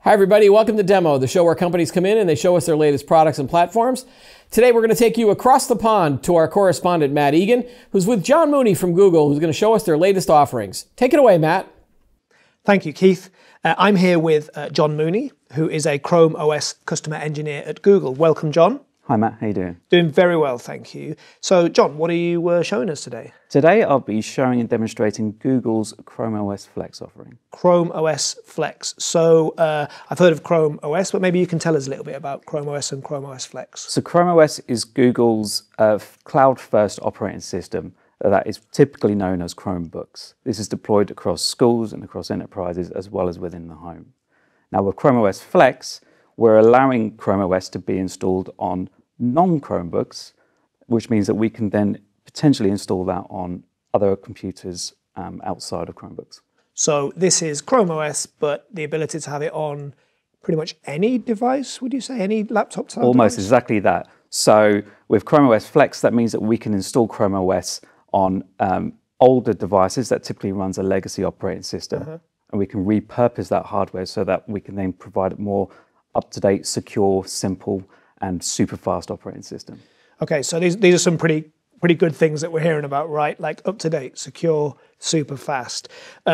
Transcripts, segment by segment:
Hi everybody, welcome to Demo, the show where companies come in and they show us their latest products and platforms. Today we're going to take you across the pond to our correspondent Matt Egan, who's with John Mooney from Google, who's going to show us their latest offerings. Take it away, Matt. Thank you, Keith. I'm here with John Mooney, who is a ChromeOS customer engineer at Google. Welcome, John. Hi Matt, how you doing? Doing very well, thank you. So John, what are you showing us today? Today I'll be showing and demonstrating Google's ChromeOS Flex offering. ChromeOS Flex. So I've heard of ChromeOS, but maybe you can tell us a little bit about ChromeOS and ChromeOS Flex. So ChromeOS is Google's cloud-first operating system that is typically known as Chromebooks. This is deployed across schools and across enterprises as well as within the home. Now with ChromeOS Flex, we're allowing ChromeOS to be installed on non-Chromebooks, which means that we can then potentially install that on other computers outside of Chromebooks. So this is ChromeOS, but the ability to have it on pretty much any device, would you say? Any laptop type Almost device? exactly that. So with ChromeOS Flex, that means that we can install ChromeOS on older devices that typically runs a legacy operating system. And we can repurpose that hardware so that we can then provide a more up-to-date, secure, simple, and super fast operating system. Okay, so these are some pretty good things that we're hearing about, right? Like up-to-date, secure, super fast.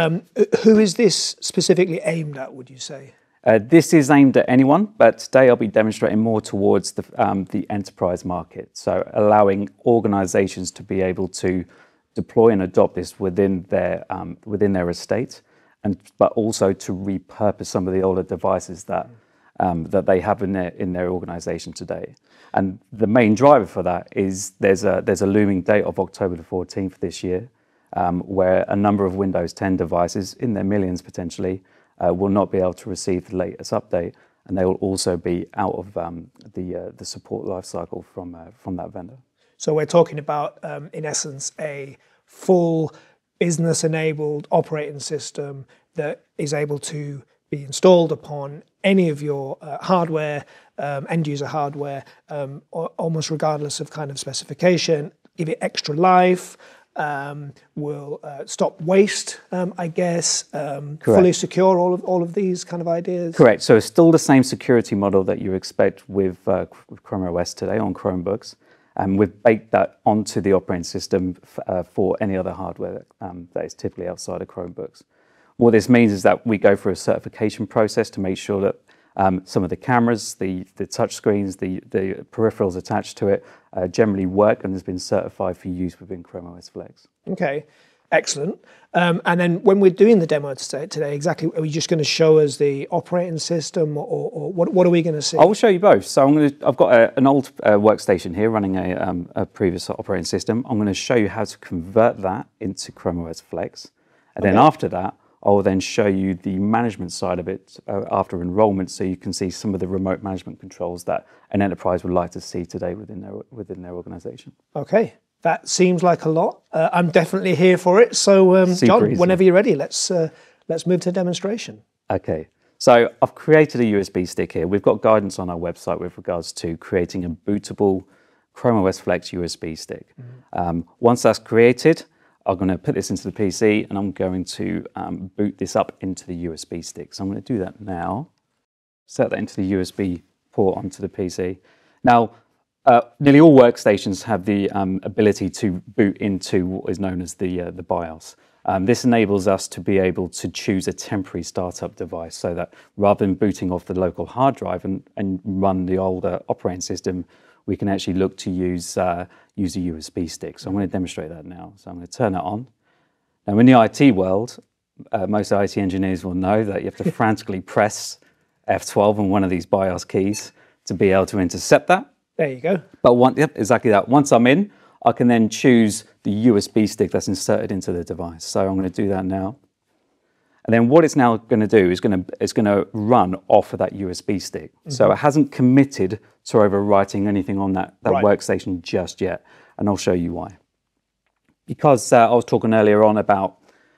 Who is this specifically aimed at, would you say? This is aimed at anyone, but today I'll be demonstrating more towards the enterprise market. So allowing organizations to be able to deploy and adopt this within their estate, but also to repurpose some of the older devices that they have in their organization today. And the main driver for that is there's a looming date of October the 14th this year, where a number of Windows 10 devices, in their millions potentially, will not be able to receive the latest update, and they will also be out of the support lifecycle from that vendor. So we're talking about, in essence, a full business-enabled operating system that is able to be installed upon any of your hardware, end-user hardware, almost regardless of kind of specification, give it extra life, will stop waste, I guess, fully secure, all of these kind of ideas? Correct. So it's still the same security model that you expect with ChromeOS today on Chromebooks. And we've baked that onto the operating system for any other hardware that is typically outside of Chromebooks. What this means is that we go through a certification process to make sure that some of the cameras, the touch screens, the peripherals attached to it generally work and has been certified for use within ChromeOS Flex. Okay, excellent. And then when we're doing the demo today, exactly, are we just going to show us the operating system, or what are we going to see? I will show you both. So I've got an old workstation here running a previous operating system. I'm going to show you how to convert that into ChromeOS Flex. And then after that, I will then show you the management side of it after enrollment, so you can see some of the remote management controls that an enterprise would like to see today within their organization. Okay. That seems like a lot. I'm definitely here for it. So, John, whenever you're ready, let's move to demonstration. Okay. So I've created a USB stick here. We've got guidance on our website with regards to creating a bootable ChromeOS Flex USB stick. Once that's created, I'm going to put this into the PC and I'm going to boot this up into the USB stick. So I'm going to do that now. Set that into the USB port onto the PC. Now, nearly all workstations have the ability to boot into what is known as the BIOS. This enables us to be able to choose a temporary startup device so that rather than booting off the local hard drive and run the older operating system, we can actually look to use a USB stick. So I'm going to demonstrate that now. So I'm going to turn it on. Now in the IT world, most IT engineers will know that you have to frantically press F12 on one of these BIOS keys to be able to intercept that. There you go. But yep, exactly that. Once I'm in, I can then choose the USB stick that's inserted into the device. So I'm going to do that now. And then what it's now going to do is it's going to run off of that USB stick. So it hasn't committed to overwriting anything on that workstation just yet. And I'll show you why. Because I was talking earlier on about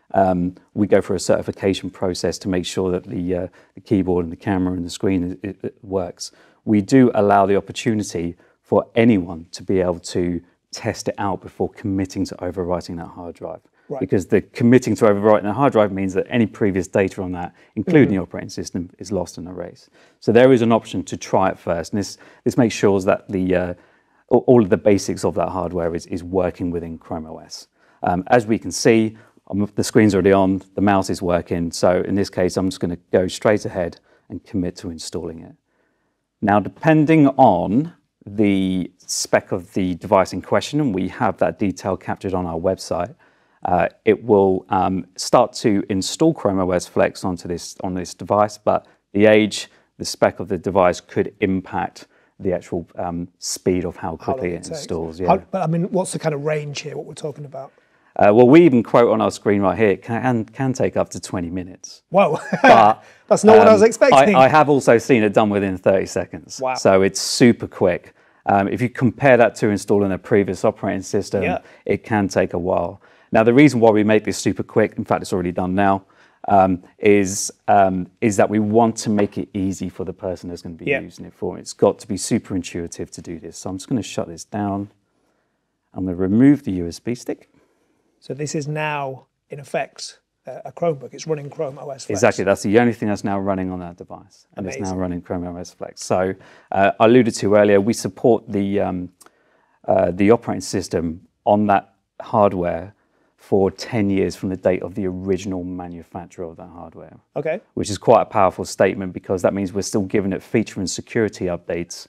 we go through a certification process to make sure that the keyboard and the camera and the screen it works. We do allow the opportunity for anyone to be able to test it out before committing to overwriting that hard drive. because the committing to overwriting the hard drive means that any previous data on that, including the operating system, is lost and erased. So there is an option to try it first, and this makes sure that all of the basics of that hardware is working within ChromeOS. As we can see, the screen's already on, the mouse is working, so in this case I'm just going to go straight ahead and commit to installing it. Now, depending on the spec of the device in question, and we have that detail captured on our website, it will start to install ChromeOS Flex on this device, but the age, the spec of the device could impact the actual speed of how quickly it installs. Yeah. But I mean, what's the kind of range here, what we're talking about? Well, we even quote on our screen right here, it can take up to 20 minutes. Whoa, but, that's not what I was expecting. I have also seen it done within 30 seconds. Wow. So it's super quick. If you compare that to installing a previous operating system, it can take a while. Now, the reason why we make this super quick, in fact, it's already done now, is that we want to make it easy for the person that's going to be using it for. It's got to be super intuitive to do this. So I'm just going to shut this down. I'm going to remove the USB stick. So this is now, in effect, a Chromebook. It's running ChromeOS Flex. Exactly. That's the only thing that's now running on that device. And it's now running ChromeOS Flex. So I alluded to earlier, we support the operating system on that hardware for 10 years from the date of the original manufacturer of that hardware. Okay. Which is quite a powerful statement, because that means we're still giving it feature and security updates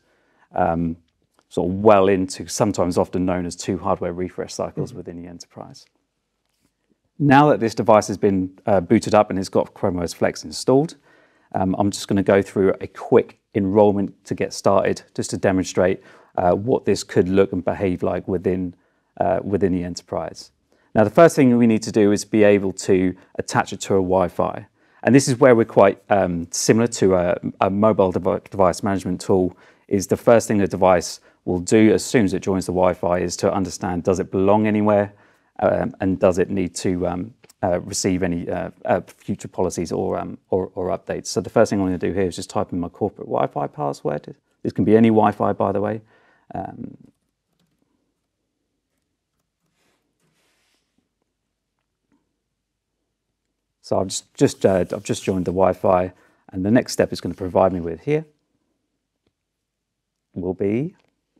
sort of well into, sometimes often known as 2 hardware refresh cycles within the enterprise. Now that this device has been booted up and it's got ChromeOS Flex installed, I'm just going to go through a quick enrollment to get started, just to demonstrate what this could look and behave like within the enterprise. Now, the first thing we need to do is be able to attach it to a Wi-Fi. And this is where we're quite similar to a mobile device management tool. Is the first thing the device will do as soon as it joins the Wi-Fi is to understand, does it belong anywhere? And does it need to receive any future policies or updates? So the first thing I'm going to do here is just type in my corporate Wi-Fi password. This can be any Wi-Fi, by the way. So I've just joined the Wi-Fi, and the next step it's going to provide me with here will be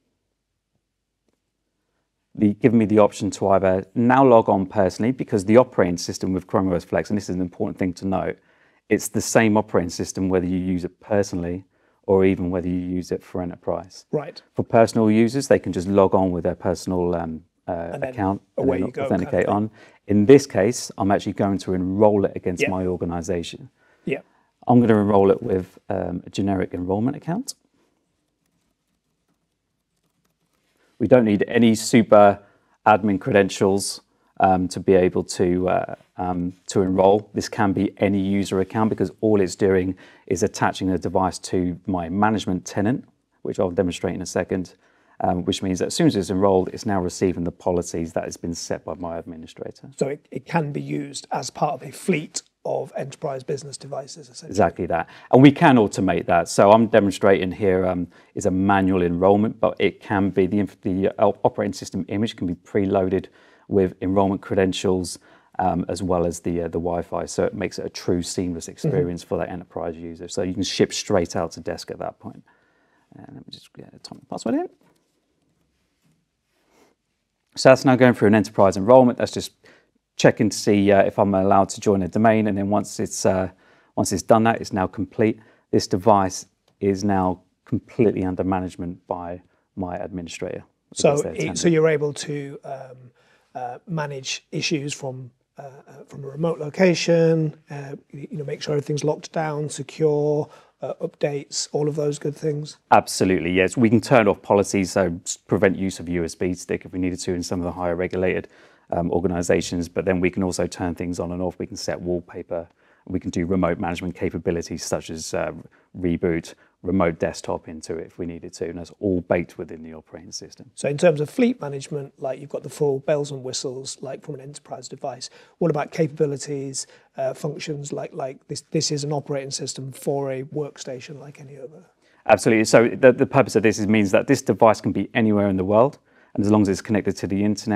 giving me the option to either now log on personally, because the operating system with ChromeOS Flex, and this is an important thing to note, it's the same operating system whether you use it personally or even whether you use it for enterprise. Right. For personal users, they can just log on with their personal account and then authenticate on. In this case, I'm actually going to enroll it against my organization. Yeah. I'm going to enroll it with a generic enrollment account. We don't need any super admin credentials to be able to enroll. This can be any user account, because all it's doing is attaching the device to my management tenant, which I'll demonstrate in a second, which means that as soon as it's enrolled, it's now receiving the policies that has been set by my administrator. So it can be used as part of a fleet of enterprise business devices, essentially. Exactly that. And we can automate that. So I'm demonstrating here is a manual enrollment, but it can be, the operating system image can be preloaded with enrollment credentials as well as the Wi-Fi. So it makes it a true seamless experience for that enterprise user. So you can ship straight out to desk at that point. And let me just get a atomic password in. So that's now going through an enterprise enrollment. That's just checking to see if I'm allowed to join a domain, and then once it's done that, it's now complete. This device is now completely under management by my administrator. So you're able to manage issues from a remote location, make sure everything's locked down, secure, updates, all of those good things? Absolutely, yes. We can turn off policies, so prevent use of USB stick if we needed to in some of the higher regulated organizations, but then we can also turn things on and off. We can set wallpaper. We can do remote management capabilities such as reboot, remote desktop into it if we needed to, and that's all baked within the operating system. So in terms of fleet management, like you've got the full bells and whistles, like from an enterprise device. What about capabilities, functions, like this is an operating system for a workstation like any other? Absolutely. So the purpose of this means that this device can be anywhere in the world, and as long as it's connected to the internet,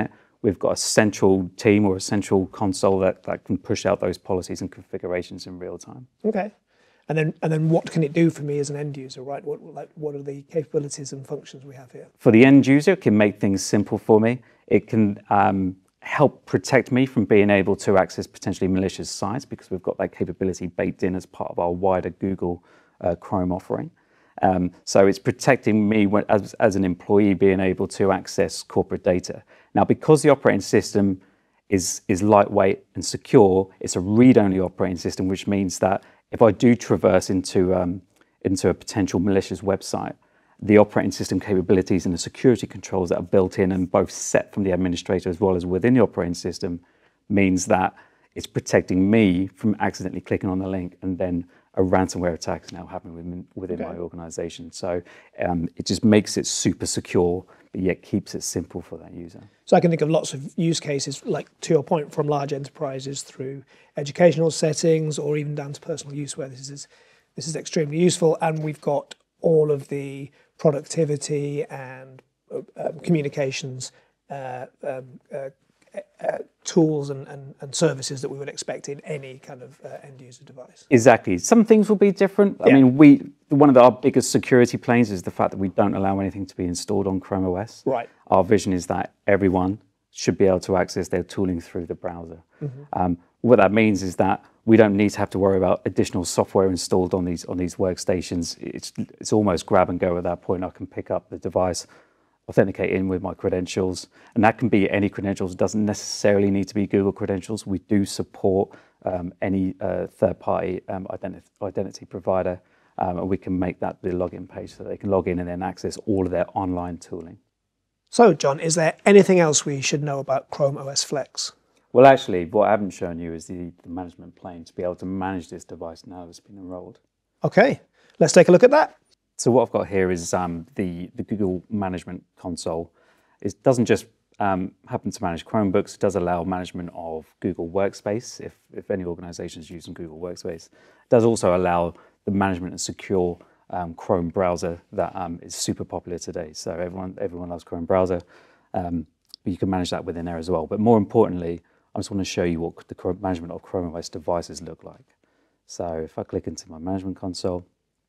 we've got a central team or a central console that can push out those policies and configurations in real time. Okay. And then what can it do for me as an end user, right? What are the capabilities and functions we have here? For the end user, it can make things simple for me. It can help protect me from being able to access potentially malicious sites, because we've got that capability baked in as part of our wider Google Chrome offering. So it's protecting me as an employee being able to access corporate data. Now, because the operating system is lightweight and secure, it's a read-only operating system, which means that if I do traverse into a potential malicious website, the operating system capabilities and the security controls that are built in and both set from the administrator as well as within the operating system means that it's protecting me from accidentally clicking on the link and then a ransomware attack is now happening within my organization. So it just makes it super secure, but yet keeps it simple for that user. So I can think of lots of use cases, like to your point, from large enterprises through educational settings or even down to personal use, where this is extremely useful. And we've got all of the productivity and communications tools and services that we would expect in any kind of end user device. Exactly. Some things will be different. I mean, one of our biggest security planes is the fact that we don't allow anything to be installed on ChromeOS. Right. Our vision is that everyone should be able to access their tooling through the browser. What that means is that we don't need to have to worry about additional software installed on these workstations. It's almost grab and go at that point. I can pick up the device, authenticate in with my credentials, and that can be any credentials. It doesn't necessarily need to be Google credentials. We do support any third-party identity provider, and we can make that the login page so they can log in and then access all of their online tooling. So, John, is there anything else we should know about ChromeOS Flex? Well, actually, what I haven't shown you is the management plane to be able to manage this device now that it's been enrolled. Okay, let's take a look at that. So what I've got here is the Google Management Console. It doesn't just happen to manage Chromebooks. It does allow management of Google Workspace, if any organization is using Google Workspace. It does also allow the management and secure Chrome browser that is super popular today. So everyone loves Chrome browser, but you can manage that within there as well. But more importantly, I just want to show you what the management of ChromeOS devices look like. So if I click into my management console,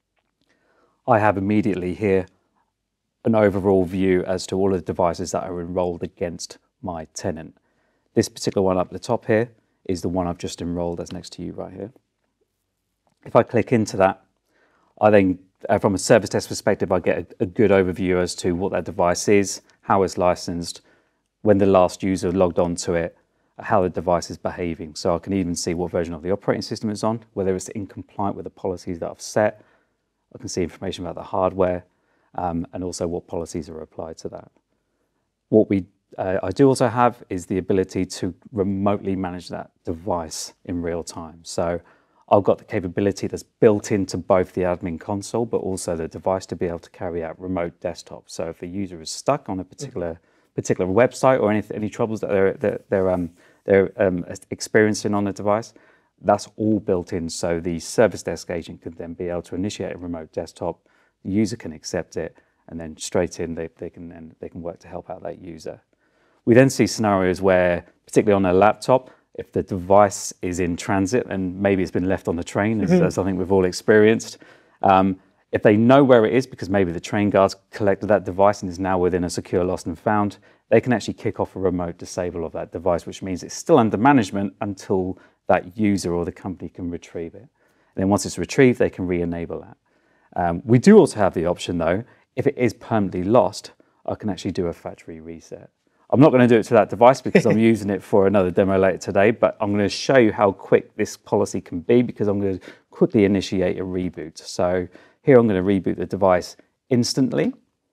I have immediately here an overall view as to all of the devices that are enrolled against my tenant. This particular one up the top here is the one I've just enrolled that's next to you right here. If I click into that, I then, from a service desk perspective, I get a good overview as to what that device is, how it's licensed, when the last user logged onto it, how the device is behaving. So I can even see what version of the operating system it's on, whether it's in compliance with the policies that I've set. I can see information about the hardware and also what policies are applied to that. What I do also have is the ability to remotely manage that device in real time. So I've got the capability that's built into both the admin console, but also the device to be able to carry out remote desktop. So if a user is stuck on a particular website or any troubles that they're experiencing on the device, that's all built in. So the service desk agent can then be able to initiate a remote desktop. The user can accept it, and then straight in they can work to help out that user. We then see scenarios where, particularly on a laptop, if the device is in transit and maybe it's been left on the train, as something we've all experienced, if they know where it is because maybe the train guards collected that device and is now within a secure lost and found, they can actually kick off a remote disable of that device, which means it's still under management until that user or the company can retrieve it. And then once it's retrieved, they can re-enable that. We do also have the option though, if it is permanently lost, I can actually do a factory reset. I'm not going to do it to that device because I'm using it for another demo later today, but I'm going to show you how quick this policy can be because I'm going to quickly initiate a reboot. So here I'm going to reboot the device instantly.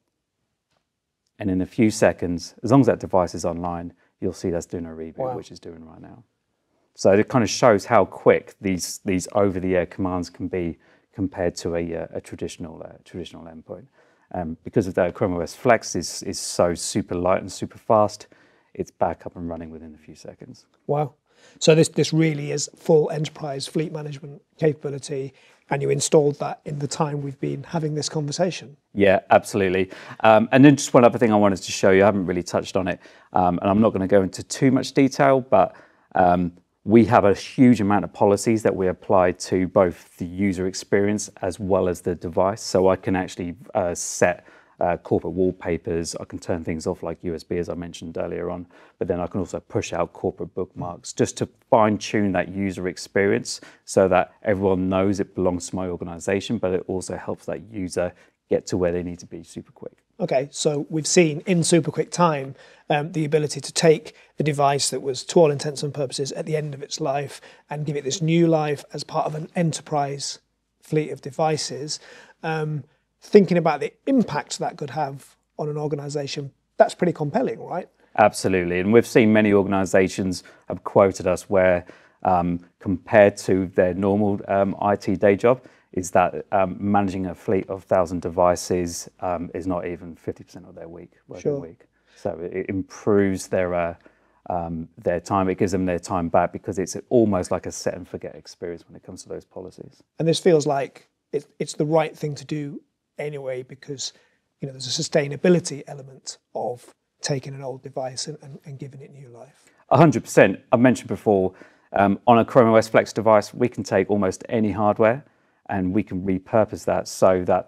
And in a few seconds, as long as that device is online, you'll see that's doing a reboot, which it's doing right now. So it kind of shows how quick these over-the-air commands can be compared to a traditional endpoint. Because of that, ChromeOS Flex is so super light and super fast, it's back up and running within a few seconds. Wow. So this really is full enterprise fleet management capability and you installed that in the time we've been having this conversation. Yeah, absolutely. And then just one other thing I wanted to show you, I haven't really touched on it, and I'm not going to go into too much detail, but we have a huge amount of policies that we apply to both the user experience as well as the device. So I can actually set corporate wallpapers, I can turn things off like USB as I mentioned earlier on, but then I can also push out corporate bookmarks just to fine tune that user experience so that everyone knows it belongs to my organization, but it also helps that user get to where they need to be super quick. Okay, so we've seen in super quick time the ability to take the device that was, to all intents and purposes, at the end of its life and give it this new life as part of an enterprise fleet of devices. Thinking about the impact that could have on an organization, that's pretty compelling, right? Absolutely, and we've seen many organizations have quoted us where compared to their normal IT day job, is that managing a fleet of 1,000 devices is not even 50% of their working week. So it improves their time, it gives them their time back because it's almost like a set and forget experience when it comes to those policies. And this feels like it's the right thing to do anyway, because there's a sustainability element of taking an old device and giving it new life. 100%. I mentioned before, on a ChromeOS Flex device, we can take almost any hardware and we can repurpose that so that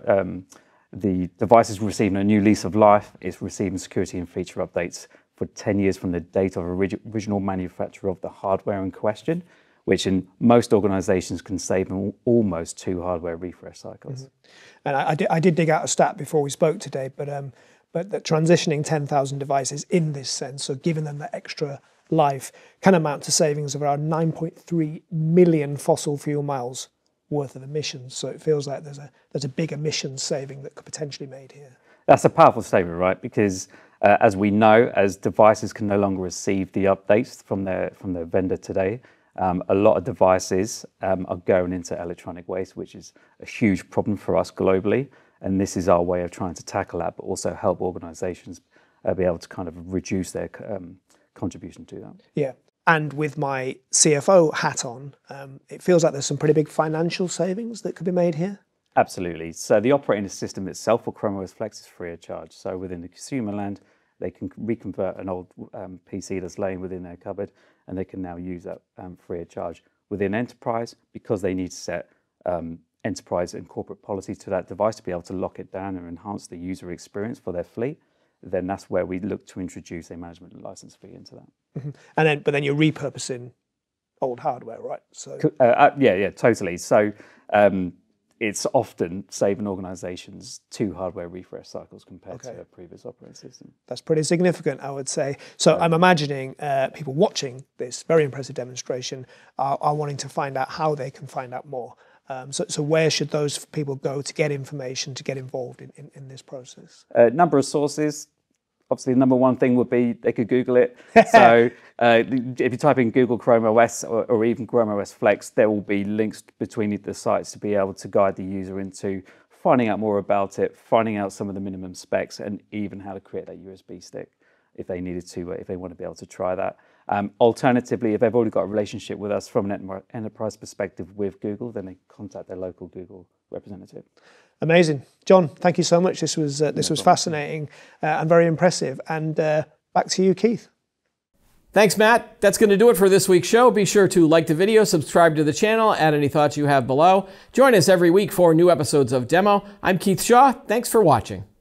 the device is receiving a new lease of life. It's receiving security and feature updates for 10 years from the date of original manufacture of the hardware in question, which in most organizations can save them almost 2 hardware refresh cycles. Mm-hmm. And I did dig out a stat before we spoke today, but that transitioning 10,000 devices in this sense, so giving them that extra life, can amount to savings of around 9.3 million fossil fuel miles worth of emissions. So it feels like there's a big emissions saving that could potentially be made here. That's a powerful statement, right? Because as we know, as devices can no longer receive the updates from their vendor today, a lot of devices are going into electronic waste, which is a huge problem for us globally. And this is our way of trying to tackle that, but also help organizations be able to kind of reduce their contribution to that. Yeah. And with my CFO hat on, it feels like there's some pretty big financial savings that could be made here. Absolutely. So the operating system itself for ChromeOS Flex is free of charge. So within the consumer land, they can reconvert an old PC that's laying within their cupboard, and they can now use that free of charge. Within enterprise, because they need to set enterprise and corporate policies to that device to be able to lock it down and enhance the user experience for their fleet, then that's where we look to introduce a management and license fee into that. Mm-hmm. But then you're repurposing old hardware, right? So yeah, totally. So it's often saving organizations 2 hardware refresh cycles compared to a previous operating system. That's pretty significant, I would say. So I'm imagining people watching this very impressive demonstration are wanting to find out how they can find out more. So where should those people go to get information, to get involved in this process? Number of sources. Obviously, the number one thing would be they could Google it. So if you type in Google Chrome OS or even Chrome OS Flex, there will be links between the sites to be able to guide the user into finding out more about it, finding out some of the minimum specs, and even how to create that USB stick if they needed to, if they want to be able to try that. Alternatively, if they've already got a relationship with us from an enterprise perspective with Google, then they contact their local Google representative. Amazing. John, thank you so much. This was fascinating and very impressive. And back to you, Keith. Thanks, Matt. That's going to do it for this week's show. Be sure to like the video, subscribe to the channel, add any thoughts you have below. Join us every week for new episodes of Demo. I'm Keith Shaw. Thanks for watching.